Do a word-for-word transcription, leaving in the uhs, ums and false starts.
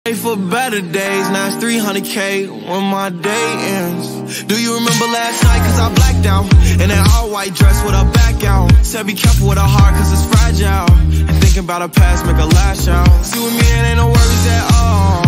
For better days, now it's three hundred K when my day ends. Do you remember last night, cause I blacked out in that all-white dress with her back out. Said be careful with her heart, cause it's fragile, and thinking about her past make her lash out. See with me, it ain't no worries at all.